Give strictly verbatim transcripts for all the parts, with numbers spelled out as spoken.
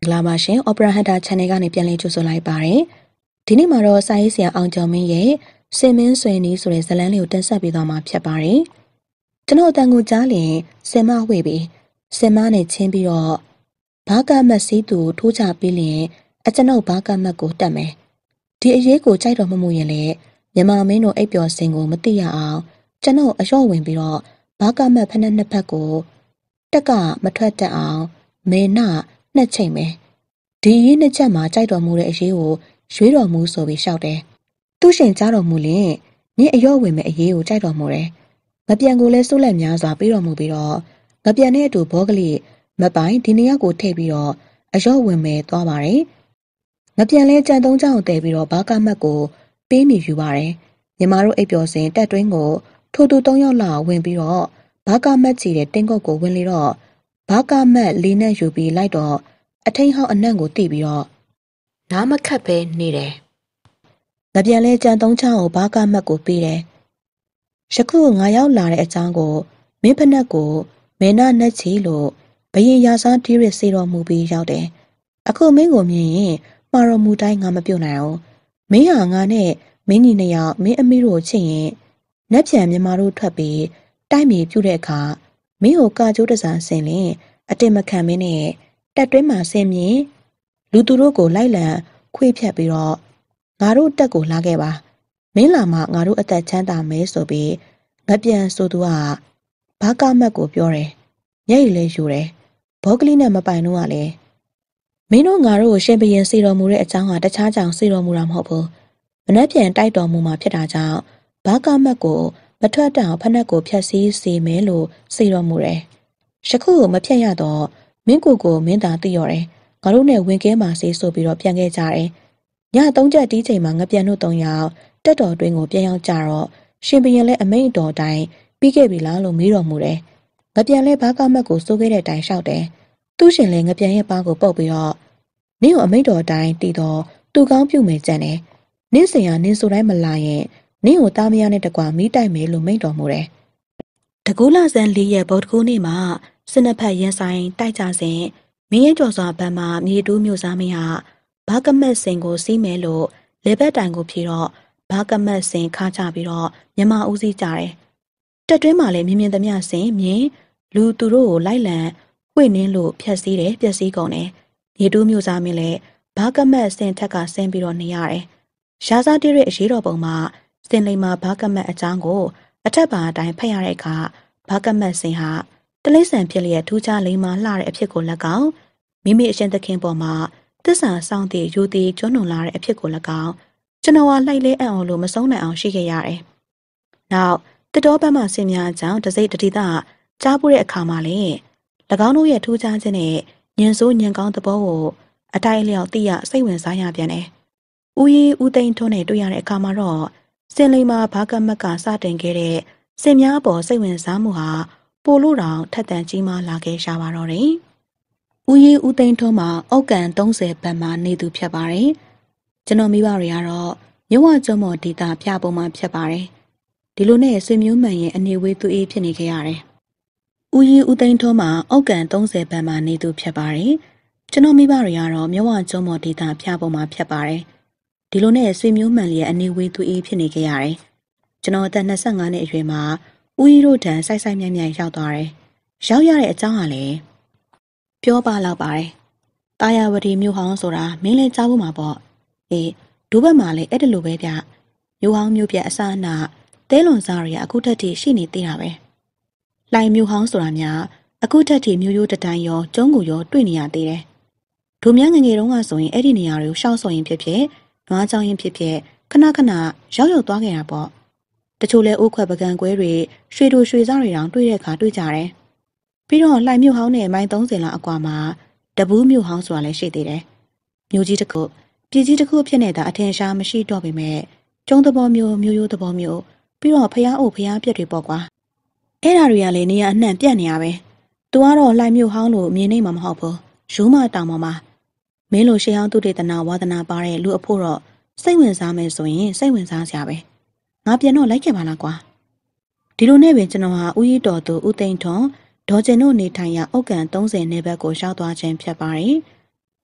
္ဂလာပါရှင် Opera Hunter Channel ကနေပြန်လည်ကြိုဆိုလိုက်ပါရစေ။ဒီနေ့မှာတော့စာရေးဆရာအောင်ကျော်မင်းရဲ့စင်မင်းဆွေနီးဆိုတဲ့ဇာတ်လမ်းလေးကိုတင်ဆက်ပေးသွားမှာဖြစ်ပါတယ်။ကျွန်တော်အတန်ကိုကြားလျင်စင်မဝှေ့ပြီးစင်မနဲ့ချင်းပြီးတော့ဘာကမတ်စီးသူထိုးချပြီးလျင်အကျွန်ုပ်ဘာကမတ်ကိုတက်မယ်။ဒီအရေးကိုကြိုက်တော်မမှုရင်လေမြန်မာမင်းတို့အိပ်ပျော်စင်ကိုမသိရအောင်ကျွန်တော်အလျှော့ဝင်ပြီးတော့ဘာကမတ်ဖက်နဲ့နှစ်ဖက်ကိုတက်ကမထွက်တတ်အောင်မေနနှစ်ချိန်မယ်ဒီရေးနှစ်ချက်မှာကြိုက်တော်မူတဲ့အရေးကိုရွေးတော်မူဆိုပြီးရှောက်တယ်သူရှင်ကြားတော်မူလင်နင်းအယော့ဝင်မဲ့အရေးကိုကြိုက်တော်မူတယ်ငပြန်ကိုလည်းစိုးလက်များစွာပြီးတော်မူပြီးတော့ငပြန်နဲ့အတူဘောကလေးမပိုင်ဒီနှစ်ယောက်ကိုထည့်ပြီးတော့အယော့ဝင်မဲ့သွားပါတယ်ငပြန်လဲကြံသုံးချောင်းတည်ပြီးတော့ဘာကမတ်ကိုပေးမိယူပါတယ်ညီမတို့အိပ်ပျော်စင်တက်တွင်းကိုထိုးတူသုံးယောက်လောက်ဝင်ပြီးတော့ဘာကမတ်ချီတဲ့တင်းကုတ်ကိုဝင်လေတော့ဘာကမတ်လေးနဲ့ယူပြီးလိုက်တော့အထိန်ဟောင်းအနံ့ကိုတိပြီးတော့နားမခတ်ပဲနေတယ်။ငပြန်လဲကြံသုံးချောင်းကိုဘာကမတ်ကိုပေးတယ်။ယခုငါရောက်လာတဲ့အကြောင်းကိုမင်းဖက်နှက်ကိုမဲနာနဲ့ချီလို့ဘရင်ရာစားတီးရစေတော်မူပြီးရောက်တယ်။အခုမင်းကိုမြင်ရင်မှားတော်မူတိုင်းငါမပြုတ်နိုင်အောင်။မင်းဟာငါနဲ့မင်းကြီးနှစ်ယောက်မင်းအမိတို့ချစ်ရင်နက်ပြန်မြမတို့ထွက်ပြီးတိုက်မြေပြုတ်တဲ့အခါမင်းကိုကာကျိုးတစားဆင်လင်အတင်မခံမင်းနဲ့တက်တွင်းမှာဆင်မြင်လူသူတို့ကိုလိုက်လံခွေးဖြတ်ပြီးတော့ငါတို့တက်ကိုလာခဲ့ပါမင်းလာမှငါတို့အသက်ချမ်းသာမဲဆိုပြီးငပြန်ဆိုသူကဘာကမတ်ကိုပြောတယ်ညက်ရည်လဲယူတယ်ဘောကလေးနဲ့မပိုင်တော့ကလည်းမင်းတို့ငါတို့ကိုရှင်ဘရင်စီတော်မူတဲ့အကြောင်းကတခြားကြောင့်စီတော်မူတာမဟုတ်ဘူးမနှက်ပြန်တိုက်တော်မူမှာဖြစ်တာကြောင့်ဘာကမတ်ကိုမထွက်တောင်ဖက်နှက်ကိုဖြတ်စည်းစေမယ်လို့စီတော်မူတယ်ယခုမဖြတ်ရတော့မင်းကိုကိုမင်းသာသိရတယ်ငါတို့နဲ့ဝင်ကဲမှာစေးဆိုပြီးတော့ပြန်ခဲ့ကြတယ်ညသုံးချက်တီးချိန်မှာငပြန်တို့သုံးယောက်တက်တော်တွင်းကိုပြန်ရောက်ကြတော့ရှင်ဘရင်လည်းအမိန့်တော်တိုင်းပြီးခဲ့ပြီလားလို့မေးတော်မူတယ်ငပြန်လည်းဘာကမတ်ကိုစိုးခဲ့တဲ့တိုင်လျှောက်တယ်သူရှင်လည်းငပြန်ရဲ့ပါးကိုပုတ်ပြီးတော့နင်းကိုအမိန့်တော်တိုင်းတည်တော့သူကောင်းပြုမယ်ကြံတယ်နင်းစင်ရနင်းဆိုတိုင်းမလာရင်နင်းကိုတားမရနဲ့တကွာမိတိုက်မယ်လို့မိန့်တော်မူတယ်တကူးလာဆန်းလေးရဲ့ဗုဒ္ဓကူးနေ့မှာစနဖက်ရင်ဆိုင်တိုက်ကြစဉ်မင်းရဲ့ကြော်စွာဘက်မှာမြေတူးမြို့စားမင်းဟာဘာကမတ်စင်ကိုစီးမယ်လို့လေဘက်တိုင်ကိုဖြေတော့ဘာကမတ်စင်ခါချပြီးတော့မြမဦးစီးကြတယ်တက်တွင်းမှာလည်းမြင်မြင်သမျှစင်မြင်လူသူတို့ကိုလိုက်လံဝှေ့နှင်းလို့ဖြက်စီးတယ်ပျက်စီးကုန်တယ်မြေတူးမြို့စားမင်းလည်းဘာကမတ်စင်ထက်ကဆင်းပြီးတော့နေရတယ်ရှားစားတီးရဲ့အရေးတော်ပုံမှာစင်လိမ်မှာဘာကမတ်အကြောင်းကိုအထက်ပါအတိုင်းဖတ်ရတဲ့အခါဘာကမတ်စင်ဟာတလိษံဖြစ်လျက်ထူးခြားလိမ္မာလှတဲ့အဖြစ်ကို၎င်းမိမိအရှင်သခင်ပေါ်မှာသစ္စာစောင့်တည်ယူတည်ကျွမ်းွန်လာတဲ့အဖြစ်ကို၎င်းကျွန်တော်ဟာလှိုက်လဲအံ့အောင်လို့မဆုံးနိုင်အောင်ရှိခဲ့ရတယ်။နောက်တတော်ဘက်မှဆင်များကြောင့်တစိမ့်တတိသကြားပူတဲ့အခါမှာလေ၎င်းတို့ရဲ့ထူးခြားခြင်းနဲ့ညင်ဆိုးညင်ကောင်းသဘောကိုအတိုင်းအလျောက်သိရစိတ်ဝင်စားရပြန်တယ်။ဦးရီဦးသိန်းထွန်းနဲ့တွေ့ရတဲ့အခါမှာတော့စင်လိမ္မာဘာကမတ်ကစတင်ခဲ့တဲ့စင်များပေါ်စိတ်ဝင်စားမှုဟာပိုလို့တောင်ထက်တန်ကြီးမားလာခဲ့ရှာပါတော့တယ်။ဦးရီဦးသိန်းထွန်းမှာအောက်ကန်သုံးဆယ်ဘက်မှာနေသူဖြစ်ပါတယ်။ကျွန်တော်မိဘတွေကတော့မြဝကျွန်းမော်ဒေတာပြပုံမှာဖြစ်ပါတယ်။ဒီလိုနဲ့ဆွေမျိုးမှန်ရဲ့အနေဝေးသူအေးဖြစ်နေခဲ့ရတယ်။ဦးရီဦးသိန်းထွန်းမှာအောက်ကန်သုံးဆယ်ဘက်မှာနေသူဖြစ်ပါတယ်။ကျွန်တော်မိဘတွေကတော့မြဝကျွန်းမော်ဒေတာပြပုံမှာဖြစ်ပါတယ်။ဒီလိုနဲ့ဆွေမျိုးမှန်ရဲ့အနေဝေးသူအေးဖြစ်နေခဲ့ရတယ်။ကျွန်တော်အသက်နှစ်ဆယ့်ငါးနှစ်အရွယ်မှာဦးရီတို့တန်းဆိုင်ဆိုင်မြိုင်မြိုင်ရောက်သွားတယ်။ရောက်ရတဲ့အကြောင်းကလည်းပြောပါလောက်ပါတယ်။တာယာဝတီမြို့ဟောင်းဆိုတာမင်းလည်းကြားဖို့မှာပေါ့။အေးဒိုးဘက်မှာလည်းအဲ့ဒါလိုပဲဗျ။မြို့ဟောင်းမြို့ပြအစအနတဲလွန်စားရအခုထက်ထိရှိနေသေးတာပဲ။လိုင်မြို့ဟောင်းဆိုတာများအခုထက်ထိမြို့ရိုးတတိုင်းရောကျုံးကူရောတွေ့နေရသေးတယ်။ဒိုများငငယ်တုန်းကဆိုရင်အဲ့ဒီနေရာတွေကိုရှောက်ဆိုရင်ဖြစ်ဖြစ်နွားချောင်းရင်ဖြစ်ဖြစ်ခဏခဏရောက်ရောက်သွားခဲ့တာပေါ့။တချို့လဲအိုးခွက်ပကံကွဲတွေရွှေတို့ရွှေစားတွေတောင်တွေ့တဲ့အခါတွေ့ကြတယ်။ပြီးတော့လှိုင်မြို့ဟောင်းနဲ့မိုင်သုံးဆယ်လောက်အကွာမှာတပူးမြို့ဟောင်းဆိုတာလည်းရှိသေးတယ်။မြို့ကြီးတစ်ခုပြည်ကြီးတစ်ခုဖြစ်နေတာအထင်ရှားမရှိတော့ပေမဲ့ကျုံသဘောမျိုးမျိုးရိုးသဘောမျိုးပြီးတော့ဖျားအုပ်ဖျားပြက်တွေပေါ့ကွာ။အဲ့ဓာတွေကလည်းနေရအနှံ့ပြက်နေရပဲ။သူကတော့လှိုင်မြို့ဟောင်းလို့မြင်နေမှာမဟုတ်ဘူး။ယူမတောင်ပေါ်မှာမင်းလိုရှေးဟောင်းသူတေသနာဝါသနာပါတဲ့လူအဖို့တော့စိတ်ဝင်စားမယ်ဆိုရင်စိတ်ဝင်စားစရာပဲ။ငါပြန်တော့လိုက်ခဲ့ပါလားကွာ။ဒီလိုနဲ့ပဲကျွန်တော်ဟာဦးရီတော်သူဦးသိန်းထွန်းဒေါ်ကျင်တို့နေထိုင်ရာအောက်ကန်သုံးဆယ်နယ်ဘက်ကိုရောက်သွားခြင်းဖြစ်ပါတယ်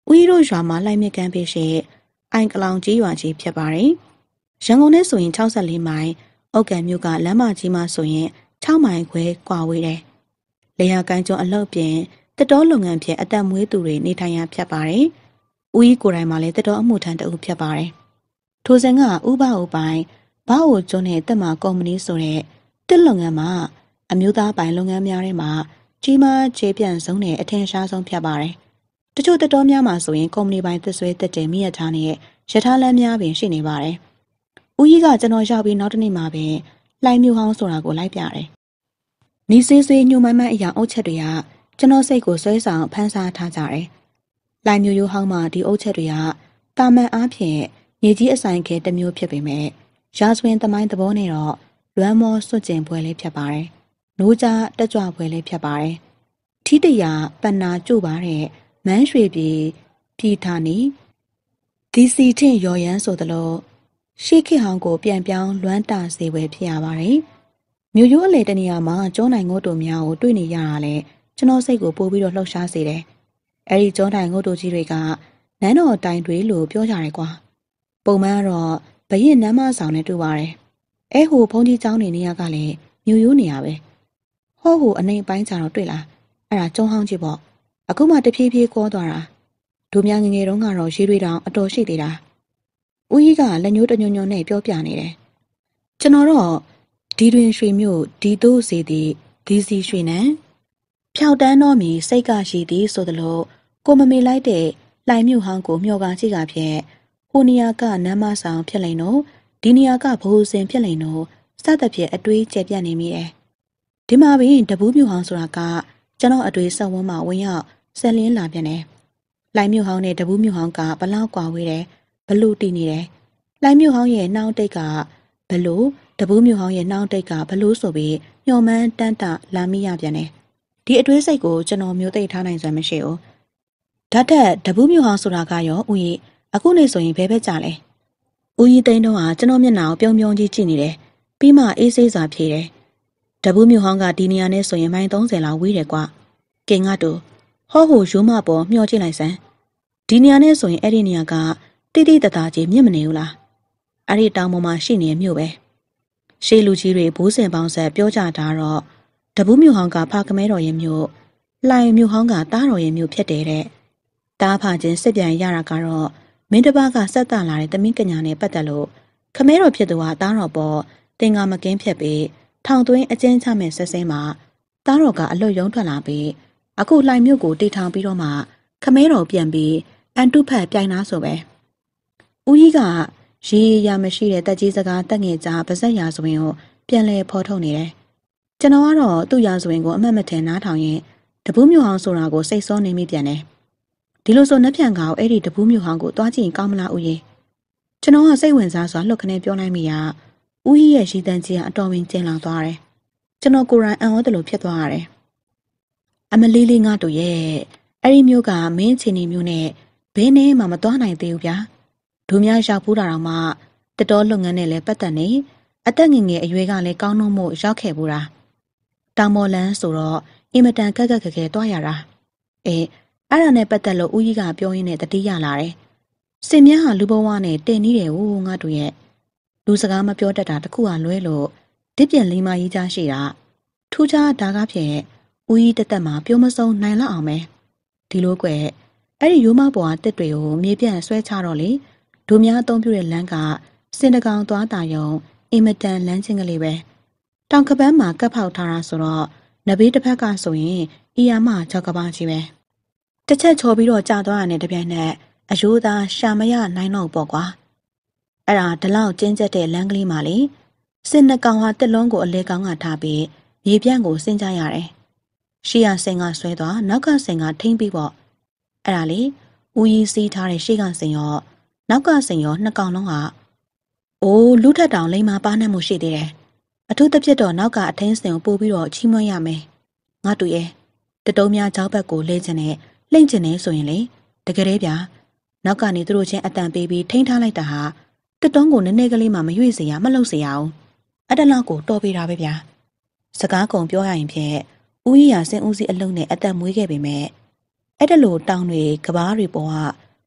ဦးရီတို့ရွာမှာလိုက်မြကမ်းပေးရှိအိုင်ကလောင်ကြီးရွာကြီးဖြစ်ပါတယ်။ရန်ကုန်နဲ့ဆိုရင်၆၄မိုင်အုတ်ကံမြို့ကလမ်းမကြီးမှာဆိုရင်၆မိုင်ခွဲကွာဝေးတယ်။လေယာကိုင်းကျွန်းအလုပ်ပြင်တတော်လုပ်ငန်းဖြစ်အသက်မွေးသူတွေနေထိုင်ရဖြစ်ပါတယ်။ဦးရီကိုယ်တိုင်မှာလည်းတတော်အမှုထမ်းတအုပ်ဖြစ်ပါတယ်။ထိုစဉ်ကဥပအုပ်ပိုင်းဘာအိုကျွန်းနဲ့တက်မာကုမ္ပဏီဆိုတဲ့တစ်လုပ်ငန်းမှာအမျိုးသားပိုင်လုပ်ငန်းများထဲမှာကြီးမားခြေပြန့်ဆုံးနဲ့အထင်ရှားဆုံးဖြစ်ပါတယ်။တချို့တတော်များမှာဆိုရင်ကုမ္ပဏီပိုင်သစ်ဆွဲတက်တဲ့မိရထားနဲ့ရထားလမ်းများပင်ရှိနေပါတယ်။ဦးကြီးကကျွန်တော်ရောက်ပြီးနောက်တစ်နေ့မှာပင်လှိုင်းမျိုးဟောင်းဆိုတာကိုလိုက်ပြတယ်။နီးစေးစေးညှို့မိုင်းမိုင်းအရာအုပ်ချက်တွေကကျွန်တော်စိတ်ကိုဆွဲဆောင်ဖန်ဆားထားကြတယ်။လှိုင်းမျိုးရိုးဟောင်းမှာဒီအုပ်ချက်တွေကတာမန်အားဖြင့်မြေကြီးအဆိုင်ခဲတစ်မျိုးဖြစ်ပေမဲ့ရာဇဝင်သမိုင်းသဘောနဲ့တော့လွမ်းမောစွတ်ကျင်ပွဲလေးဖြစ်ပါတယ်။နိုးကြတက်ကြွပွဲလေးဖြစ်ပါတယ်။ထီးတရာပန္နာကျို့ပါတဲ့မန်းရွှေပြည်ပြည်ထာနီဒီစီထင်ရော်ရန်ဆိုသလိုရှေးခေတ်ဟောင်းကိုပြန်ပြောင်းလွမ်းတစေဝဲဖြစ်ရပါတယ်။မြို့ရိုးအလေတနေရာမှာကျောင်းနိုင်ငုတ်တို့များကိုတွေ့နေရတာလေကျွန်တော်စိတ်ကိုပို့ပြီးတော့လှုပ်ရှားစေတယ်။အဲဒီကျောင်းနိုင်ငုတ်တို့ကြီးတွေကနန်းတော်တိုင်တွေလို့ပြောကြတယ်ကွာ။ပုံမှန်တော့ဘရင်နမ်းမဆောင်နဲ့တွေ့ပါတယ်။အဲဟိုဘုန်းကြီးကျောင်းနေနေရကလည်းမြို့ရိုးနေရပဲ။ဟောဟိုအနေပိုင်းကြတော့တွေ့လား။အဲ့ဒါကျောင်းဟောင်းကြီးပေါ့။အခုမှတဖြည်းဖြည်းကောသွားတာ။တို့များငငယ်တုန်းကတော့ရေတွေတောင်အတော်ရှိသေးတာ။ဦးကြီးကလက်ညှိုးတညွညွနဲ့ပြောပြနေတယ်။ကျွန်တော်တော့ဒီတွင်ရွှေမြို့ဒီတို့စီသည်ဒီစီရွှေနံဖြောက်တန်းတော်မီစိတ်ကရှိသည်ဆိုသလိုကိုမမေလိုက်တဲ့လှိုင်မြို့ဟောင်းကိုမျှော်ကားကြည့်ကဖြင့်ဟိုနေရာကနမ်းမဆောင်ဖြစ်လိမ့်တော့ဒီနေရာကဘိုးစင်ဖြစ်လိမ့်တော့စသဖြင့်အတွေးကျပြတ်နေမိတယ်။ဒီမှာပင်တပူးမြို့ဟောင်းဆိုတာကကျွန်တော်အတွေးဆက်ဝန်းမှာဝင်ရောက်ဆက်လင်းလာပြန်တယ်။လှိုင်မြို့ဟောင်းနဲ့တပူးမြို့ဟောင်းကဘလောက်ကွာဝေးတယ်ဘလို့တည်နေတယ်။လှိုင်မြို့ဟောင်းရဲ့နှောင်းတိတ်ကဘလို့တပူးမြို့ဟောင်းရဲ့နှောင်းတိတ်ကဘလို့ဆိုပြီးညှော်မှန်းတန်းတလာမိရပြန်တယ်။ဒီအတွေးစိတ်ကိုကျွန်တော်မျိုးသိထားနိုင်စွမ်းမရှိဘူး။ဓာတ်တက်တပူးမြို့ဟောင်းဆိုတာကရောဦးကြီးအခုနေဆိုရင်ဘယ်ဘက်ကြလဲ။ဦးကြီးသိန်းတော့ဟာကျွန်တော်မျက်နှာကိုပြုံးပြုံးကြီးကြည့်နေတယ်။ပြီးမှအေးဆေးစွာဖြေတယ်။တပူးမြို့ဟောင်းကဒီနေရာနဲ့ဆိုရင်မိုင်သုံးဆယ်လောက်ဝေးတယ်ကွာ။ကင်ငါတူဟောဟိုရိုးမပေါ်မျှော်ကြည့်လိုက်စမ်း။ဒီနေရာနဲ့ဆိုရင်အဲ့ဒီနေရာကတိတိတသားကြီးမြင့်မနေဘူးလား။အဲ့ဒီတောင်ပေါ်မှာရှိနေမြို့ပဲ။ရှေးလူကြီးတွေဘိုးစင်ပေါင်းဆက်ပြောကြတာတော့တပူးမြို့ဟောင်းကဖကမဲတော်ရဲ့မြို့လှိုင်မြို့ဟောင်းကတားတော်ရဲ့မြို့ဖြစ်တယ်တဲ့။တားဖချင်းစစ်ပြန်ရတာကတော့မင်းတပားကဆက်တလာတဲ့တမင်းကညာနဲ့ပတ်သက်လို့ခမဲတော်ဖြစ်သူဟာတားတော်ပေါ်တင်ငါမကင်းဖြစ်ပြီးထောင်သွင်းအကျဉ်းချမဲ့ဆက်စင်းမှာတားတော်ကအလွတ်ရုံးထွက်လာပြီးအခုလှိုင်မြို့ကိုတီထောင်ပြီးတော့မှခမဲတော်ပြန်ပြီးအန်တုဖတ်ပြိုင်နာဆိုပဲဦးကြီးကရေရမရှိတဲ့တက်ကြီးစကားတက်ငယ်ကြားပါဇက်ရာဆိုရင်ကိုပြန်လဲဖော်ထုတ်နေတယ်ကျွန်တော်ကတော့သူ့ရာဆိုရင်ကိုအမှတ်မထင်နားထောင်ရင်တပူးမြို့ဟောင်းဆိုတာကိုစိတ်စောနေမိပြန်တယ်ဒီလိုဆိုနှက်ဖြန်ကောင်အဲ့ဒီတပူးမြို့ဟောင်းကိုတွားကြည့်ရင်ကောင်းမလားဦးကြီးကျွန်တော်ကစိတ်ဝင်စားစွာလှုပ်ခနဲ့ပြောလိုက်မိရာဦးကြီးရဲ့ရည်တန်းကြီးကအတော်ဝင်ကျင်းလာသွားတယ်ကျွန်တော်ကိုယ်တိုင်အံ့ဩတယ်လို့ဖြစ်သွားရတယ်အမလေးလေးငါတို့ရဲ့အဲ့ဒီမြို့ကမင်းချင်းနေမြို့နဲ့ဘင်းနဲ့မှမတွားနိုင်သေးဘူးဗျာဒူများရောက်ဘူးတာတော့မှတတော်လုပ်ငန်းနဲ့လည်းပတ်သက်နေအသက်ငယ်ငယ်အရွယ်ကလည်းကောင်းနှုံးမှုရောက်ခဲ့ဘူးတာတောင်မော်လန်းဆိုတော့အင်မတန်ခက်ခက်ခက်ခဲတွားရတာအဲအဲ့ဒါနဲ့ပတ်သက်လို့ဦးကြီးကပြောရင်းနဲ့တတိယလာတယ်စင်မြန်းဟာလူဘဝနဲ့တင်နေတယ်ဟိုငါတို့ရဲ့လူစကားမပြောတတ်တာတခုဟာလွဲလို့ဒစ်ပြန်လိမ္မာကြီးကြားရှိတာထူးခြားဒါကားဖြင့်ဦးကြီးတက်တက်မှာပြောမဆုံးနိုင်လောက်အောင်ပဲဒီလိုကွယ်အဲ့ဒီရိုးမပေါ်ကတစ်တွေကိုမြေပြန့်ဆွဲချတော့လေဒိုများအသုံးပြုတဲ့လမ်းကစင်တကောင်သွားတာယုံအင်မတန်လမ်းချင်းကလေးပဲတောင်ကပန်းမှာကပ်ဖောက်ထားတာဆိုတော့နဘေးတစ်ဖက်ကဆိုရင်အီယာမကြောက်ကပန်းကြီးပဲတစ်ချက်ချော်ပြီးတော့ကြာသွားရတယ်တပြိုင်နက်အယိုးသားရှာမရနိုင်တော့ပေါ့ကွာအဲ့ဒါဒီလောက်ကျင်းကျက်တဲ့လမ်းကလေးမှာလေစင်နှကောင်ဟာတက်လုံးကိုအလဲကောင်းကထားပြီးမြေပြန့်ကိုဆင်းကြရတယ်ရှေ့ကဆင်ကဆွဲသွားနောက်ကဆင်ကထိမ့်ပြီးပေါ့အဲ့ဒါလေဦးကြီးစီးထားတဲ့ရှေ့ကဆင်ရောနောက်ကဆင်ရောနှစ်ကောင်လုံးဟာအိုးလူထက်တောင်လိမ္မာပါနှံ့မှုရှိသေးတယ်အထူးသဖြင့်တော့နောက်ကအထင်းဆင်ကိုပို့ပြီးတော့ချီးမွမ်းရမယ်ငါတူရဲ့တတုံးများကြောက်ဘက်ကိုလဲကျင်နဲ့လှိမ့်ကျင်နေဆိုရင်လေတကယ်တည်းဗျာနောက်ကနေသူတို့ချင်းအတန်ပေးပြီးထိန်းထားလိုက်တာဟာတတုံးကိုနည်းနည်းကလေးမှမရွေ့စေရမလှုပ်စေရအောင်အဲ့တလောက်ကိုတော်ပေးတာပဲဗျာစကားကုံပြောရရင်ဖြင့်ဦးကြီးရာစင်ဦးစီးအလုံးနဲ့အသက်မွေးခဲ့ပေမဲ့အဲ့ဒါလိုတောင်တွေကဘားတွေပေါ်က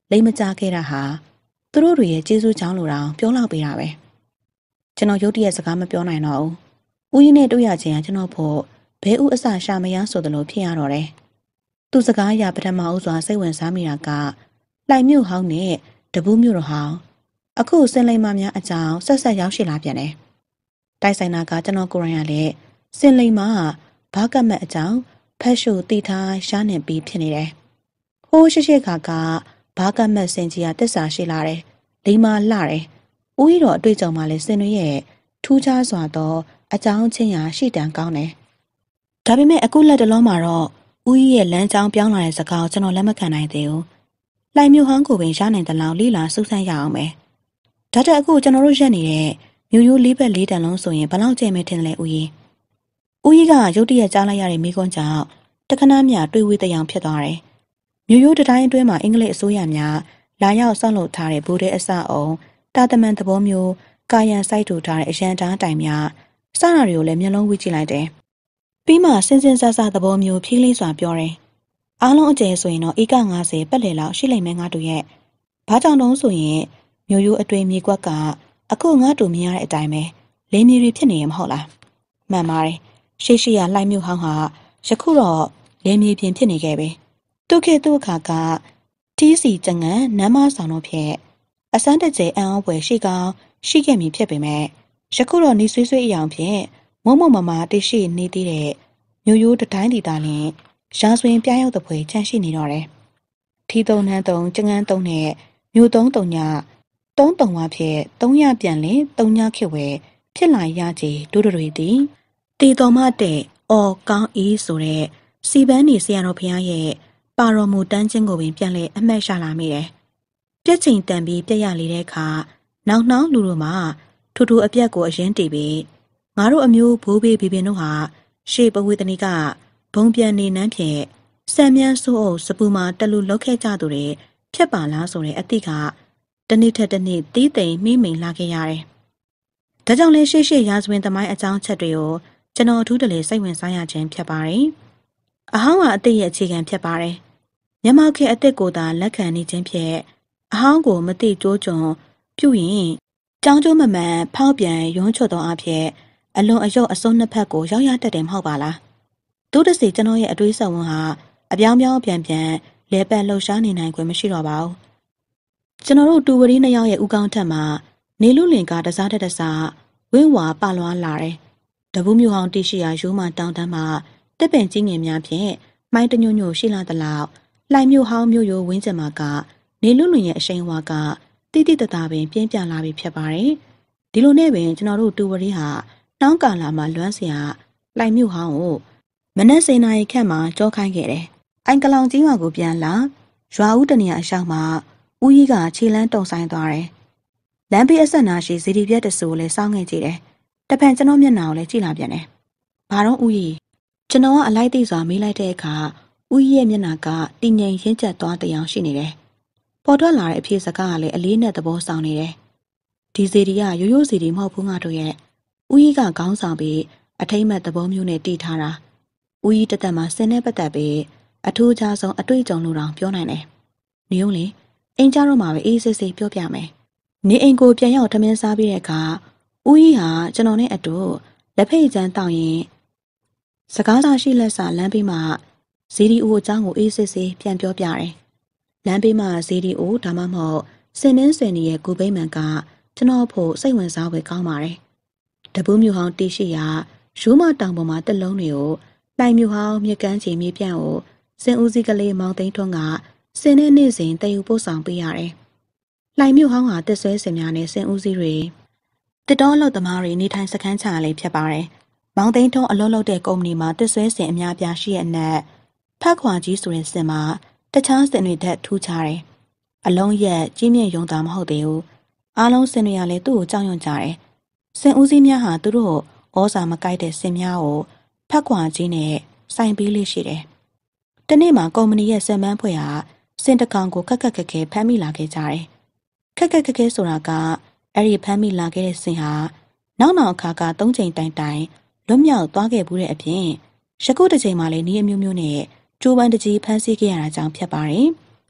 လိမ့်မကြခဲ့တာဟာသူတို့တွေရဲ့ကျေးဇူးကြောင့်လို့တောင်ပြောလောက်ပေးတာပဲကျွန်တော်ရုတ်တရက်စကားမပြောနိုင်တော့ဘူးဦးကြီးနဲ့တွေ့ရခြင်းကကျွန်တော်ဖို့ဘဲဥအစရှာမရဆိုသလိုဖြစ်ရတော့တယ်သူစကားအရပထမဦးစွာစိတ်ဝင်စားမိတာကလှိုင်မြို့ဟောင်းနဲ့တပူးမြို့တော်ဟောင်းအခုစင်လိမ်မများအကြောင်းဆက်ဆက်ရောက်ရှိလာပြန်တယ်တိုက်ဆိုင်တာကကျွန်တော်ကိုယ်တိုင်ရလေစင်လိမ်မဘာကမတ်အကြောင်းဖက်ရှူတီထားရှားနေပြီးဖြစ်နေတယ်ဟိုးရှိရှိခါကဘာကမတ်စင်ကြီးကတစ္ဆာရှိလာတယ်လိမ္မာလှတယ်ဦးကြီးတော်အတွေ့အကြုံမှလည်းစင်တွေရဲ့ထူးခြားစွာသောအကြောင်းချင်းရာရှိတန်ကောင်းတယ်ဒါပေမဲ့အခုလက်တလုံးမှာတော့ဦးကြီးရဲ့လမ်းကြောင်းပြောင်းလာတဲ့စကားကိုကျွန်တော်လက်မခံနိုင်သေးဘူးလှိုင်မြို့ဟန်းကိုပင်ရနိုင်တဲ့လောက်လိလာစူးစမ်းရအောင်ပဲဒါတက်အခုကျွန်တော်တို့ရက်နေတဲ့မြို့ရိုးလေးဘက်လေးတန်လုံးဆိုရင်ဘလောက်ကျဲမဲထင်လဲဦးကြီးဦးကြီးကရုတ်တရက်ကြားလိုက်ရတဲ့မိကွန်းကြောင့်တခဏမြတွေးဝေးတဲ့အောင်ဖြစ်သွားတယ်မြို့ရိုးတတိုင်းအတွင်းမှာအင်္ဂလိပ်အစိုးရများလာရောက်ဆောက်လုပ်ထားတဲ့ဘူတဲ့အဆောက်အုံတာတမန်သဘောမျိုးကာယံစိုက်ထူထားတဲ့အရန်တားတိုင်များစတာတွေကိုလည်းမျက်လုံးဝှေ့ကြည့်လိုက်တယ်ပြီးမှစင်စင်ဆဆသဘောမျိုးဖြည်းလေးစွာပြောတယ်အားလုံးအကျယ်ဆိုရင်တော့ဧက၅၀ပတ်လည်လောက်ရှိလိမ့်မယ်ငါတို့ရဲ့ဘာကြောင့်တုံးဆိုရင်မြို့ရိုးအတွင်းမြေကွက်ကအခုငါတို့မြင်ရတဲ့အတိုင်းပဲလင်းမြေတွေဖြစ်နေရမဟုတ်လားမှန်ပါတယ်ရှေ့ရှိရလှိုင်းမြို့ဟောင်းဟာယခုတော့လင်းမြေပြင်ဖြစ်နေခဲ့ပြီသူခေသူအခါကတီးစီကျငန်နမ်းမဆောင်တို့ဖြင့်အစမ်းတကျအံ့ဩဖွယ်ရှိကောင်းရှိခဲ့မည်ဖြစ်ပေမဲ့ယခုတော့နေဆွေးဆွေးအယောင်ဖြင့်မုံမုံမမတိရှိနေသေးတဲ့မြို့ရိုးတတိုင်းဒေသလင်ရာဇဝင်ပြရောက်တဲ့ဖွယ်ချမ်းရှိနေတော့တယ်ထီတုံနှန်းတုံကျငန်းတုံနဲ့မြို့တုံးတုံညတုံးတုံဝါဖြင့်သုံးရပြန်လင်သုံးညခေဝဲဖြစ်လာရကြည်ဒုဒတွေသည်တီတော်မတဲ့အော်ကောင်းဤဆိုတဲ့စီပန်းနေဆရာတော်ဘုရားရဲ့ပါတော်မူတန်းချင်းကိုပင်ပြန်လဲအမှတ်ရလာမိတယ်ပြက်ချိန်တန်ပြီးပြက်ရလေတဲ့အခါနောက်နှောင်းလူတို့မှာထူထူအပြက်ကိုအရင်တည်ပြီးငါတို့အမျိုးဘိုးဘေးဘီပင်တို့ဟာရှေ့ပဝေသနီကဘုံပြန်နေနှမ်းဖြင့်စံမြန်းစိုးအုပ်စပူမှာတလူလောက်ခဲ့ကြသူတွေဖြတ်ပါလားဆိုတဲ့အသည့်ကတနေ့ထက်တနေ့တီးတိမ်မိမိန်လာခဲ့ရတယ်။ဒါကြောင့်လဲရှေ့ရှေ့ရာဇဝင်သမိုင်းအကြောင်းချက်တွေကိုကျွန်တော်အထူးတလေစိတ်ဝင်စားရခြင်းဖြစ်ပါတယ်။အဟောင်းကအသည့်ရဲ့အခြေခံဖြစ်ပါတယ်။မြမခေအသည့်ကိုသာလက်ခံနေခြင်းဖြင့်အဟောင်းကိုမသိကြိုးကြုံပြုရင်ကြောင်းကျိုးမမှန်ဖောက်ပြန်ရုံးချွတ်သောအဖြစ်အလွန်အယုတ်အစုံနှစ်ဖက်ကိုရောက်ရတတ်တယ်မဟုတ်ပါလား။တို့တစီကျွန်တော်ရဲ့အတွေးဆဝန်ဟာအပြောင်းပြောင်းပြန်ပြန်လဲပတ်လှုပ်ရှားနေနိုင်ခွင့်မရှိတော့ပါဘူး။ကျွန်တော်တို့တူဝရီနှစ်ယောက်ရဲ့ဥကောင်းထက်မှာနေလူလင်ကတစားတဲ့တစားဝင်းဝါပလွားလာတယ်။တပူးမျိုးဟောင်းတိရှိရာရိုးမတောင်တန်းမှာတက်ပင်ကြီးငယ်များဖြင့်မိုင်းတညွညွရှိလာသလောက်လှိုင်မျိုးဟောင်းမျိုးရိုးဝင်းကျင်မှာကနေလူလင်ရဲ့အရှိန်ဝါကတိတိတသားပင်ပြင်းပြလာပြီဖြစ်ပါတယ်။ဒီလိုနဲ့ပင်ကျွန်တော်တို့တူဝရီဟာနှောင်းကာလာမှာလွမ်းစရာလှိုင်မျိုးဟောင်းကိုမနက်စေနာရီခန့်မှာကြောခိုင်းခဲ့တယ်။အိုင်ကလောင်ကြီးရွာကိုပြန်လာရွာဦးတနေရာအရှောက်မှာဦးကြီးကခြေလန်းတုံဆိုင်သွားတယ်။လမ်းဘေးအဆက်နာရှိဇီဒီပြက်တဆူကိုလည်းစောင်းခဲ့ကြည့်တယ်။တဖန်ကျွန်တော်မျက်နှာကိုလည်းကြည့်လာပြန်တယ်။ဘာတော့ဦးကြီးကျွန်တော်ကအလိုက်သိစွာမေးလိုက်တဲ့အခါဦးကြီးရဲ့မျက်နှာကတည်ငြိမ်ရင့်ကျက်သွားတဲ့အောင်ရှိနေတယ်။ပေါ်ထွက်လာတဲ့အဖြစ်စကားကလည်းအလေးနဲ့သဘောဆောင်နေတယ်။ဒီဇီဒီကရိုးရိုးဇီဒီမဟုတ်ဘူးငါတို့ရဲ့ဦးကြီးကခေါင်းဆောင်ပြီးအထိမ့်မဲ့သဘောမျိုးနဲ့တီးထားတာ။ဦးကြီးတသက်မှာစင်နဲ့ပတ်သက်ပြီးအထူးခြားဆုံးအတွေ့အကြုံလို့တောင်ပြောနိုင်တယ်။နေုံလေအိမ်ကြတော့မှပဲအေးဆေးဆေးပြောပြမယ်။နေအိမ်ကိုပြန်ရောက်ထမင်းစားပြီးတဲ့အခါဦးကြီးဟာကျွန်တော်နဲ့အတူလက်ဖိတ်ချမ်းတောင်းရင်စကားစာရှိလက်စာလမ်းဘေးမှာဇီဒီအိုအကြောင်းကိုအေးဆေးဆေးပြန်ပြောပြတယ်။လမ်းဘေးမှာဇီဒီအိုဒါမှမဟုတ်စင်မင်းဆွေနေရဲ့ကိုဘိမှန်ကကျွန်တော်ဖို့စိတ်ဝင်စားဖွယ်ကောင်းပါတယ်။တပူးမျိုးဟောင်းတီရှိရာရိုးမတောင်ပေါ်မှာတက်လုံးတွေကိုတိုင်မျိုးဟောင်းမြကန်းချီမြေပြန့်ကိုစင်ဦးစီးကလေးမောင်သိန်းထွန်းကစင်တဲ့နေ့စဉ်တည်ယူပို့ဆောင်ပေးရတယ်။လှိုင်မျိုးဟောင်းဟာတက်ဆွဲစင်များနဲ့စင်ဦးစီးတွေတစ်တော်လောက်သမားတွေနေထိုင်စခန်းချလေးဖြစ်ပါတယ်။မောင်သိန်းထွန်းအလုပ်လုပ်တဲ့ကုမ္ပဏီမှာတက်ဆွဲစင်အများပြားရှိရဲ့အနက်ဖက်ခွာကြီးဆိုတဲ့စင်မှာတခြားစင်တွေထက်ထူးခြားတယ်။အလုံးရက်ကြီးမြင့်ရုံသာမဟုတ်သေးဘူး။အားလုံးစင်တွေကလည်းသူ့ကိုကြောက်ရွံ့ကြတယ်။စင်ဦးစီးများဟာသူတို့ဩဇာမကိုက်တဲ့စင်များကိုဖက်ခွာကြီးနဲ့စိုင်ပေးလေးရှိတယ်။တနေ့မှာကုမ္ပဏီရဲ့စံမန်းဖွဲ့ဟာစင်တကောင်ကိုခက်ခက်ခက်ခဲဖမ်းမိလာခဲ့ကြတယ်။ခက်ခက်ခက်ခဲဆိုတာကအဲ့ဒီဖမ်းမိလာခဲ့တဲ့စင်ဟာနောက်နောက်အခါကသုံးချိန်တိုင်တိုင်လွတ်မြောက်သွားခဲ့ဘူးတဲ့အပြင်ယခုတစ်ချိန်မှလည်းနေအမျိုးမျိုးနဲ့ကျိုးပန်းတကြီးဖမ်းဆီးခဲ့ရတာကြောင့်ဖြစ်ပါတယ်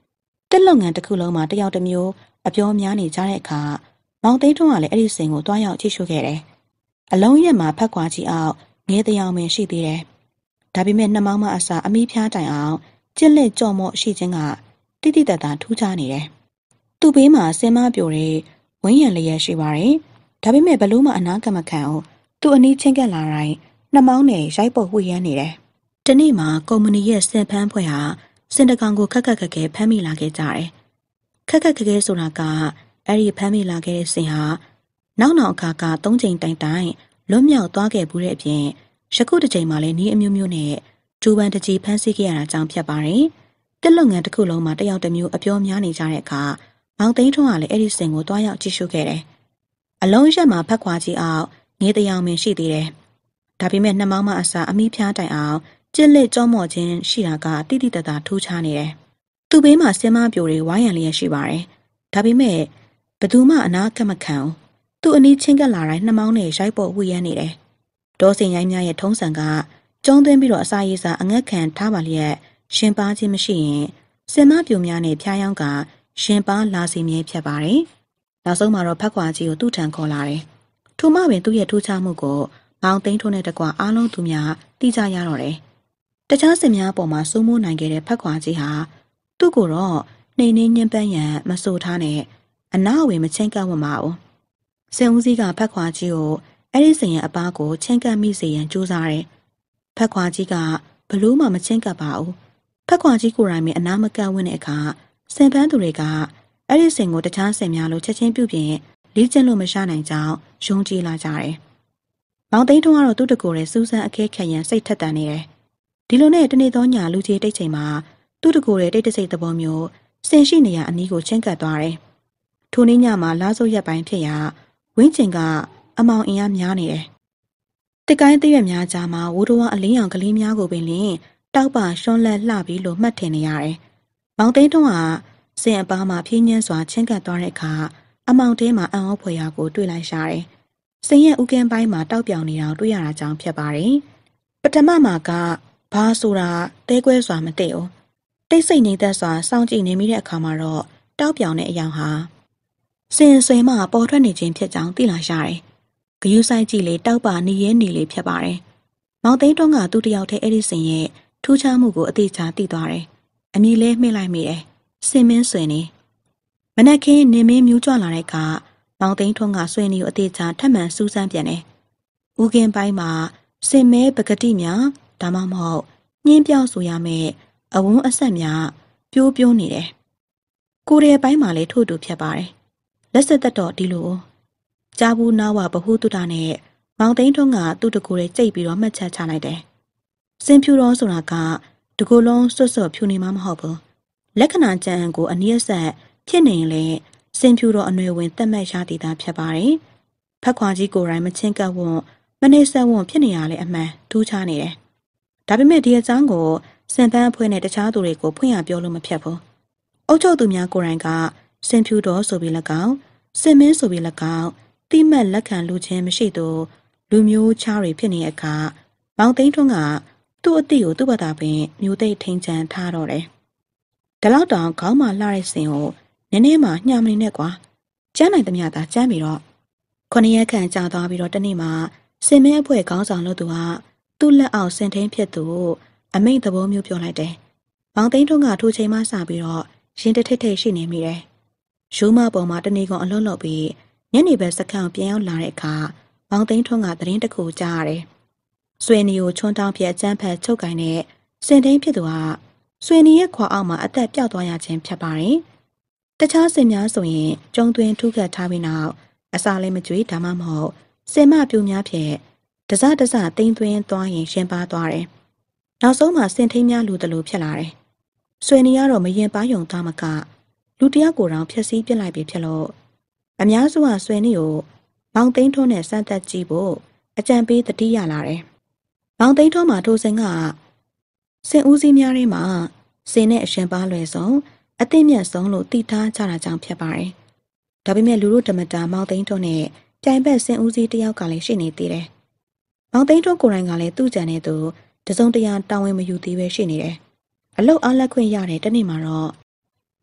တက်လုပ်ငန်းတစ်ခုလုံးမှာတယောက်တစ်မျိုးအပြောများနေကြတဲ့အခါမောင်သိန်းထွန်းကလည်းအဲ့ဒီစင်ကိုတွားရောက်ကြည့်ရှုခဲ့တယ်။အလုံးရက်မှာဖက်ခွာကြီးအောင်ငဲတရားမင်းရှိသေးတယ်။ဒါပေမဲ့နှမောင်းမအစာအမိဖျားတိုင်အောင်ကျစ်လက်ကြော့မော့ရှိခြင်းကတိတိတတ်တာထူးခြားနေတယ်။သူ့ဘေးမှာဆင်မပြိုတွေဝင်းရံလျက်ရှိပါတယ်။ဒါပေမဲ့ဘလို့မှအနာကမခံအောင်သူ့အနီးချင်းကပ်လာတိုင်းနှမောင်းနဲ့ရိုက်ပုတ်ဝှေ့ရမ်းနေတယ်။ဒီနေ့မှာကုမ္ပဏီရဲ့စင်ဖန်းဖွဲ့ဟာစင်တကောင်ကိုခက်ခက်ခက်ခဲဖမ်းမိလာခဲ့ကြတယ်။ခက်ခက်ခက်ခဲဆိုတာကအဲ့ဒီဖမ်းမိလာခဲ့တဲ့စင်ဟာနောက်နောက်အခါကသုံးချိန်တိုင်တိုင်လွတ်မြောက်သွားခဲ့ဘူးတဲ့အပြင်ယခုတစ်ချိန်မှလည်းနီးအမျိုးမျိုးနဲ့ဂျူပန်တကြီးဖမ်းဆီးခဲ့ရတာကြောင့်ဖြစ်ပါတယ်။တက်လုပ်ငန်းတစ်ခုလုံးမှာတယောက်တစ်မျိုးအပြောများနေကြတဲ့အခါမောင်သိန်းထွန်းကလည်းအဲ့ဒီစင်ကိုတွားရောက်ကြည့်ရှုခဲ့တယ်။အလုံးရက်မှာဖက်ခွာကြီးအောင်ငေးတရားမင်းရှိသေးတယ်။ဒါပေမဲ့နှမောင်းမအစာအမိဖျားတိုင်အောင်ကျစ်လက်ကြောမော့ခြင်းရှိတာကတိတိတတ်တာထူးခြားနေတယ်။သူ့ဘေးမှာဆင်မပြိုတွေဝိုင်းရံလျက်ရှိပါတယ်။ဒါပေမဲ့ဘသူမှအနာကမခံဘူး။သူ့အနီးချင်းကပ်လာတိုင်းနှမောင်းနဲ့ရိုက်ပုတ်ဝှေ့ရမ်းနေတယ်။ဒေါ်စင်ရိုင်းများရဲ့ထုံးစံကကျုံးသွင်းပြီးတော့အစာရေးစာအငတ်ခံထားပါလျက်ရှင်ပါခြင်းမရှိရင်ဆင်မပြိုများနဲ့ဖျားယောင်းကရှင်ပါလာစီမြဲဖြစ်ပါတယ်။နောက်ဆုံးမှာတော့ဖက်ခွာကြီးကိုသူ့ထံခေါ်လာတယ်။ထို့မှပင်သူ့ရဲ့ထူးခြားမှုကိုမောင်သိန်းထွန်းနဲ့တကွအားလုံးသူများသိကြရတော့တယ်။တခြားစင်များပေါ်မှာစိုးမိုးနိုင်ခဲ့တဲ့ဖက်ခွာကြီးဟာသူ့ကိုတော့နှိမ်နှင်းညှဉ်းပန်းရန်မဆိုထားနဲ့အနာအဝေမချင်းကပ်ဝတ်မအောင်။စင်ဦးစီးကဖက်ခွာကြီးကိုအဲ့ဒီစင်ရဲ့အပားကိုချင်းကပ်မိစေရန်ကြိုးစားတယ်။ဖက်ခွာကြီးကဘလို့မှမချင်းကပ်ပါဘူး။ဖက်ခွာကြီးကိုယ်တိုင်ပဲအနာမကပ်ဝတ်တဲ့အခါစင်ပန်းသူတွေကအဲ့ဒီစင်ကိုတခြားစင်များလိုချက်ချင်းပြုတ်ပြင်လေ့ကျင့်လို့မရနိုင်ကြောင်းယုံကြည်လာကြတယ်။မောင်သိန်းထွန်းကတော့သူ့တကူရဲ့စူးစမ်းအခဲခံရန်စိတ်ထက်သန်နေတယ်။ဒီလိုနဲ့တနေ့သောညလူကြီးတိတ်ချိန်မှာသူ့တကူရဲ့တိတ်တဆိတ်သဘောမျိုးစင်ရှိနေရအနီးကိုချင်းကပ်သွားတယ်။ထိုနေ့ညမှာလာစိုးရက်ပိုင်းဖြစ်ရာဝင်းကျင်ကအမောင်အင်အားများနေတယ်။တစ်ကိုင်းသေးရများကြားမှာဝိုးတော်အလင်းရောင်ကလေးများကိုပင်လင်းတောက်ပါရှွန်းလက်လှပြီးလို့မှတ်ထင်နေရတယ်။မောင်သိန်းထွန်းကစင်အပားမှာဖြင်းညင်းစွာချင်းကပ်သွားတဲ့အခါအမောင်တဲမှာအံ့ဩဖွယ်ရာကိုတွေ့လိုက်ရှာတယ်။စင်ရဲ့ဥကင်းပိုင်းမှာတောက်ပြောင်နေတာတွေ့ရတာကြောင့်ဖြစ်ပါတယ်။ပထမမှာကဘာဆိုတာတဲကွဲစွာမသိဘူး။တိတ်ဆိတ်နေတတ်စွာစောင့်ကြည့်နေမိတဲ့အခါမှာတော့တောက်ပြောင်တဲ့အယောင်ဟာစင်ဆွေမှပေါ်ထွက်နေခြင်းဖြစ်ကြောင်းသိလာရတယ်။ဂယုဆိုင်ကြည့်လေတောက်ပါနေရဲနေလေဖြစ်ပါတယ်။မောင်သိန်းတွန်းကသူ့တယောက်တည်းအဲ့ဒီစင်ရဲ့ထူးခြားမှုကိုအသေးချာသိသွားတယ်။အမည်လဲမှိလိုက်မိတယ်။စင်မင်းဆွေနေမနက်ခင်းနေမင်းမြူးကြွလာတဲ့အခါမောင်သိန်းထွန်းကဆွေနေကိုအသေးချာထပ်မံစူးစမ်းပြန်တယ်။ဦးကင်းပိုင်းမှာစင်မဲပကတိများဒါမှမဟုတ်ညင်းပြောက်ဆိုရမယ်အဝန်းအဆက်များပြိုးပြိုးနေတယ်။ကိုရဲပိုင်းမှာလည်းထို့တူဖြစ်ပါတယ်။လက်ဆက်သက်တော့ဒီလိုကြားဘူးနာဝဘဟုတုတနဲ့မောင်သိန်းထွန်းကသူ့တကူရဲ့ကြိတ်ပြီးတော့မှတ်ချက်ချလိုက်တယ်။စင်ဖြူတော်ဆိုတာကတကူလုံးစွတ်စွတ်ဖြူနေမှာမဟုတ်ဘူး။လက္ခဏာကြံကိုအနည်းဆက်ဖြစ်နေရင်လေစင်ဖြူတော်အနွယ်ဝင်တက်မှတ်ရတည်တာဖြစ်ပါတယ်။ဖက်ခွာကြီးကိုယ်တိုင်မချင်းကပ်ဝွန်မနေဆက်ဝွန်ဖြစ်နေရလေအမှန်ထူးခြားနေတယ်။ဒါပေမဲ့ဒီအကြောင်းကိုစင်ပန်းအဖွဲ့နဲ့တခြားသူတွေကိုဖွင့်ရပြောလို့မဖြစ်ဘူး။အုတ်ချုပ်သူများကိုယ်တိုင်ကစင်ဖြူတော်ဆိုပြီး၎င်းစင်မင်းဆိုပြီး၎င်းတိမတ်လက်ခံလူချင်းမရှိသူလူမျိုးချားတွေဖြစ်နေတဲ့အခါမောင်သိန်းထွန်းကသူ့အတိကိုသူ့ဘာသာပင်မျိုးသိထိန်ချန်ထားတော့တယ်။ဒါလောက်တောင်ခေါင်းမလှတဲ့စင်ကိုနည်းနည်းမှညှာမနေနဲ့ကွာကျန်းနိုင်သမျှသာကျန်းပြီးတော့ခொနရက်ခန့်ကြာသွားပြီးတော့တနေ့မှာစင်မင်းအဖွဲ့ခေါင်းဆောင်လို့သူကသူ့လက်အောက်စင်ထင်းဖြစ်သူအမိန့်သဘောမျိုးပြောလိုက်တယ်။မောင်သိန်းထွန်းကထိုချိန်မှစပြီးတော့ရင်တထစ်ထိတ်ရှိနေမိတယ်။ရိုးမပေါ်မှာတနေ့ကောင်အလွတ်လွတ်ပြီးညနေဘက်စခန်းပြန်ရောက်လာတဲ့အခါမောင်သိန်းထွန်းကသတင်းတစ်ခုကြားရတယ်။ဆွေနီကိုချွန်းတောင်းပြအကျန်းဖက်ချုပ်ကင်တဲ့စင်ထင်းဖြစ်သူကဆွေနီရဲ့ခွာအောက်မှာအသက်ပြောက်သွားရခြင်းဖြစ်ပါတယ်။တခြားစင်များဆိုရင်ကျုံသွင်းထုခတ်ထားပြီးနောက်အစာလည်းမကြွေးဒါမှမဟုတ်စင်မပြူများဖြင့်တစတစတိမ်သွင်းသွားရင်ရှင်ပါသွားတယ်။နောက်ဆုံးမှာစင်ထင်းများလူတလူဖြစ်လာတယ်။ဆွေနီကတော့မရင်ပါယုံသားမကလူတယောက်ကိုယ်တော်ဖျက်ဆီးပစ်လိုက်ပြီဖြစ်လို့အများစုကဆွေနီကိုမောင်သိန်းထွန်းနဲ့စမ်းသက်ကြည့်ဖို့အကြံပေးတတိရလာတယ်။မောင်သိန်းထွန်းမှာထိုစင်ကစင်ဦးစီးများထဲမှာစင်နဲ့အရှင်ပါလွယ်ဆုံးအသိမြတ်ဆုံးလို့သိထားကြတာကြောင့်ဖြစ်ပါတယ်။ဒါပေမဲ့လူတို့ဓမ္မတာမောင်သိန်းထွန်းနဲ့ပြိုင်ဘက်စင်ဦးစီးတယောက်ကလည်းရှိနေသေးတယ်။မောင်သိန်းထွန်းကိုယ်တိုင်ကလည်းသူ့ကြံတဲ့သူတစုံတရာတာဝန်မယူသေးပဲရှိနေတယ်။အလုတ်အားလက်ခွင့်ရတဲ့တနေ့မှာတော့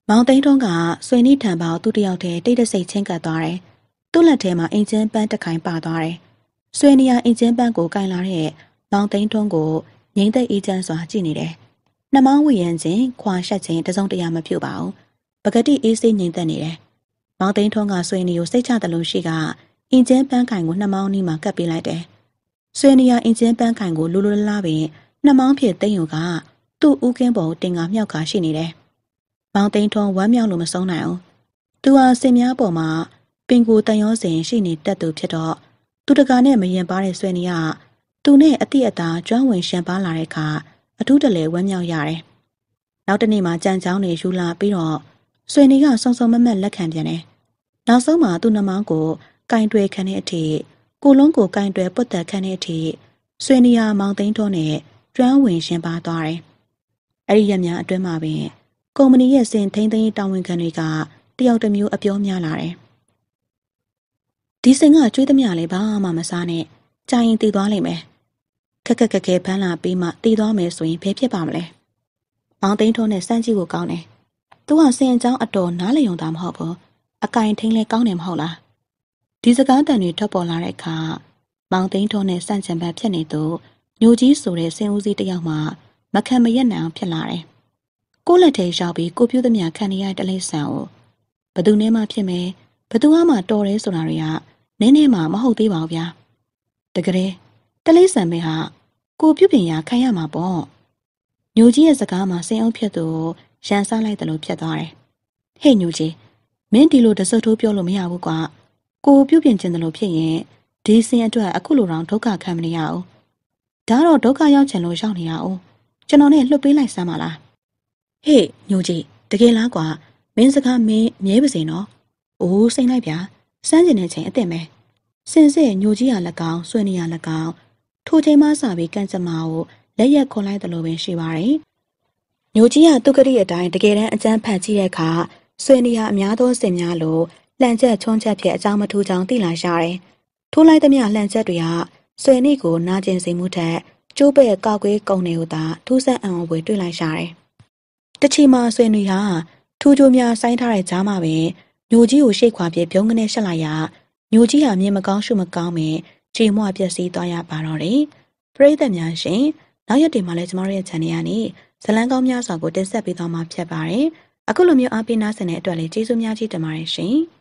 မောင်သိန်းထွန်းကဆွေနီးထံပေါသူတယောက်တည်းတိတ်တဆိတ်ချင်းကပ်သွားတယ်။သူ့လက်ထဲမှာအင်ဂျင်ပန်းတစ်ခိုင်ပါသွားတယ်။ဆွေနီယာအင်ဂျင်ပန်းကိုကင်လာတဲ့မောင်သိန်းထွန်းကိုငိမ့်သက်အေးချမ်းစွာကြည့်နေတယ်။နှမောင်းဝီရန်ချင်းခွာရှက်ချင်းတစုံတရာမပြုတ်ပါဘူး။ပကတိအေးစိငိမ့်သက်နေတယ်။မောင်သိန်းထွန်းကဆွေနီကိုစိတ်ချတယ်လို့ရှိကအင်ဂျင်ပန်းခိုင်ကိုနှမောင်းနီးမှာကပ်ပေးလိုက်တယ်။ဆွေနီယာအင်ဂျင်ပန်းခိုင်ကိုလူလူလားပင်နှမောင်းဖြစ်သိမ့်ယူကသူ့ဦးကင်းပေါ်တင်ကမြောက်ကာရှိနေတယ်။မောင်သိန်းထွန်းဝမ်းမြောက်လို့မဆုံးနိုင်အောင်။သူဟာစင်များပေါ်မှာပင်ကိုတန်ရောစင်ရှိနေတတ်သူဖြစ်တော့သူတကာနဲ့မရင်ပါတဲ့ဆွေနီကသူနဲ့အတိအတာကျွမ်းဝင်ရှံပါလာတဲ့အခါအထူးတလဲဝမ်းမြောက်ရတယ်။နောက်တနေ့မှာကြံချောင်းတွေယူလာပြီးတော့ဆွေနီကစုံစုံမမတ်လက်ခံပြန်တယ်။နောက်ဆုံးမှာသူ့နှမောင်းကိုကင်တွယ်ခံတဲ့အထိကိုလုံးကိုကင်တွယ်ပုတ်တက်ခံတဲ့အထိဆွေနီယာမောင်သိန်းထွန်းနဲ့ကျွမ်းဝင်ရှံပါသွားတယ်။အဲ့ဒီရက်များအတွင်းမှာပင်ကုမ္ပဏီရဲ့စင်ထိန်းသိမ်းတာဝန်ခံတွေကတယောက်တစ်မျိုးအပြောများလာတယ်။ဒီစင်ကကျွေးသမျှလေးဘာမှမစားနဲ့ကြာရင်တည်သွားလိမ့်မယ်။ခက်ခက်ခက်ခဲဖမ်းလာပြီးမှတည်သွားမယ်ဆိုရင်ဘယ်ဖြစ်ပါမလဲ။မောင်သိန်းထွန်းနဲ့စမ်းကြည့်ဖို့ကောင်းတယ်။သူကစင်အကြောင်းအတော်နားလည်ုံတာမဟုတ်ဘူး။အကင်ထိန်လဲကောင်းတယ်မဟုတ်လား။ဒီစကားတန်တွေထွက်ပေါ်လာတဲ့အခါမောင်သိန်းထွန်းနဲ့စန့်ကျင်ဘက်ဖြစ်နေသူညိုကြီးဆိုတဲ့စင်ဦးစီးတစ်ယောက်မှမခံမရက်နိုင်အောင်ဖြစ်လာတယ်။ကိုယ့်လက်ထဲရောက်ပြီးကိုပြုသမျှခံရတဲ့တလိဆန်ကိုဘသူနဲ့မှဖြစ်မယ်ဘသူမှတော်တယ်ဆိုတာတွေကနင်းနေမှမဟုတ်သေးပါဘူးဗျာတကယ်တလိဆန်မဲဟာကိုပြုပြင်ရာခံရမှာပေါ့ညိုကြီးရဲ့စကားမှာစင်အောင်ဖြစ်သူရန်စားလိုက်တယ်လို့ဖြစ်သွားတယ်ဟဲ့ညိုကြီးမင်းဒီလိုတစွတ်ထိုးပြောလို့မရဘူးကွာကိုပြုပြင်ခြင်းတယ်လို့ဖြစ်ရင်ဒီစင်အတွက်အခုလိုတောင်ဒုက္ခခံမနေရအောင်ဒါတော့ဒုက္ခရောက်ချင်လို့ရောက်နေရအောင်ကျွန်တော်နဲ့လှုပ်ပေးလိုက်စမ်းပါလားဟေ့ညိုကြီးတကယ်လားကွာမင်းစကားမင်းမြဲပါစေနော်အိုးစိတ်လိုက်ဗျာစမ်းကျင်တဲ့ချိန်အစ်စ်မယ်စင်စစ်ညိုကြီးရလက်ကောင်ဆွေနေရလက်ကောင်ထိုချိန်မှစပြီးကန့်စမာကိုလက်ရက်ခွန်လိုက်တယ်လို့ပဲရှိပါတယ်ညိုကြီးကသူကတိအတိုင်းတကယ်တမ်းအကျန်းဖတ်ကြည့်တဲ့အခါဆွေနေရအများသောစင်များလို့လှန်ချက်ချွန်းချက်ဖြစ်အကြောင်းမထူးကြောင်းသိလာရတယ်ထိုးလိုက်သမျှလှန်ချက်တွေကဆွေနေကိုနာကျင်စေမှုထက်ကျိုးပဲ့ကောက်ကွေးကုံတွေကိုသာထူးဆန်းအံ့ဩဖွယ်တွေ့လိုက်ရတယ်တချီမှာဆွေနေဟာထူးကြိုးများဆိုင်းထားတဲ့ကြားမှာပဲညိုကြီးကိုရှေ့ခွာပြပြုံးကနေရှက်လိုက်ရညိုကြီးဟာမြင်မကောင်းရှုမကောင်းပင်ခြေမွပျက်စီးသွားရပါတော့တယ်ပရိသတ်များရှင်နောက်ရက်တွေမှာလည်းကျမတို့ရဲ့ channel ကနေဇလန်းကောင်းများစွာကိုတင်ဆက်ပေးသွားမှာဖြစ်ပါတယ်အခုလိုမျိုးအားပေးနားဆင်တဲ့အတွက်လည်းကျေးဇူးများကြီးတင်ပါတယ်ရှင်